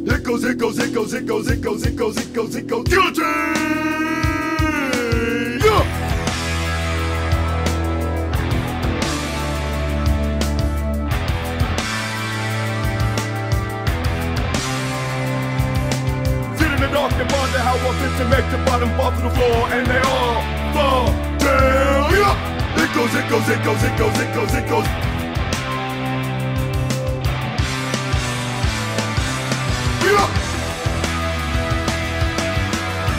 It goes, it goes, it goes, it goes, it goes, it goes, it goes, it goes. Guillotine! Yeah! Sit in the dark and wonder how I fit to make the bottom fall to the floor, and they all fall down. Yeah! It goes, it goes, it goes, it goes, it goes, it goes. Yeah!